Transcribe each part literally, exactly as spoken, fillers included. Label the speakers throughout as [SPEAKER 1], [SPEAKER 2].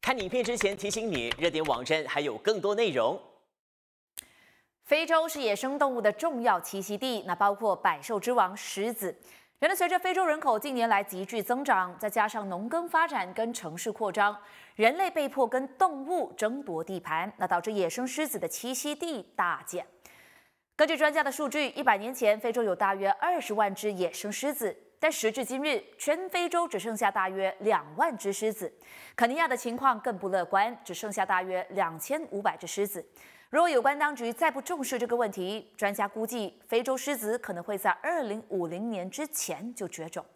[SPEAKER 1] 看影片之前提醒你，热点网站还有更多内容。
[SPEAKER 2] 非洲是野生动物的重要栖息地，那包括百兽之王狮子。然而，随着非洲人口近年来急剧增长，再加上农耕发展跟城市扩张，人类被迫跟动物争夺地盘，那导致野生狮子的栖息地大减。根据专家的数据，一百年前非洲有大约二十万只野生狮子。 但时至今日，全非洲只剩下大约两万只狮子。肯尼亚的情况更不乐观，只剩下大约两千五百只狮子。如果有关当局再不重视这个问题，专家估计非洲狮子可能会在二零五零年之前就绝种。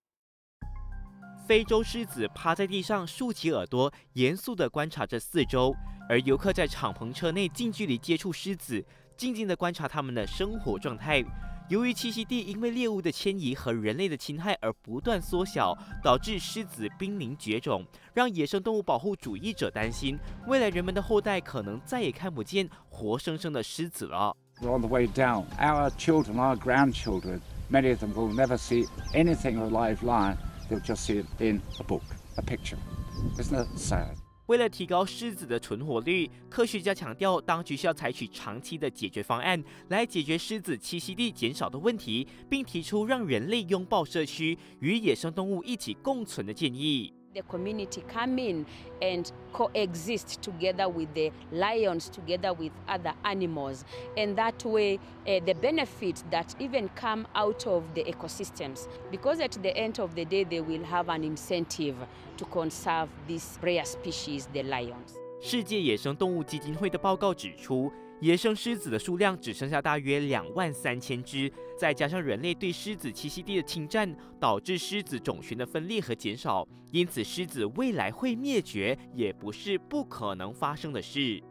[SPEAKER 3] 非洲狮子趴在地上，竖起耳朵，严肃地观察着四周，而游客在敞篷车内近距离接触狮子，静静地观察它们的生活状态。 由于栖息地因为猎物的迁移和人类的侵害而不断缩小，导致狮子濒临绝种，让野生动物保护主义者担心，未来人们的后代可能再也看不见活生生的狮子了。
[SPEAKER 4] On the way down, our children, our grandchildren, many of them will never see anything of a live lion. They'll just see it in a book, a picture. Isn't that sad?
[SPEAKER 3] 为了提高狮子的存活率，科学家强调，当局需要采取长期的解决方案，来解决狮子栖息地减少的问题，并提出让人类拥抱社区，与野生动物一起共存的建议。
[SPEAKER 5] The community come in and coexist together with the lions, together with other animals, and that way uh, the benefits that even come out of the ecosystems, because at the end of the day they will have an incentive to conserve this rare species, the lions.
[SPEAKER 3] 世界野生动物基金会的报告指出，野生狮子的数量只剩下大约两万三千只，再加上人类对狮子栖息地的侵占，导致狮子种群的分裂和减少，因此狮子未来会灭绝也不是不可能发生的事。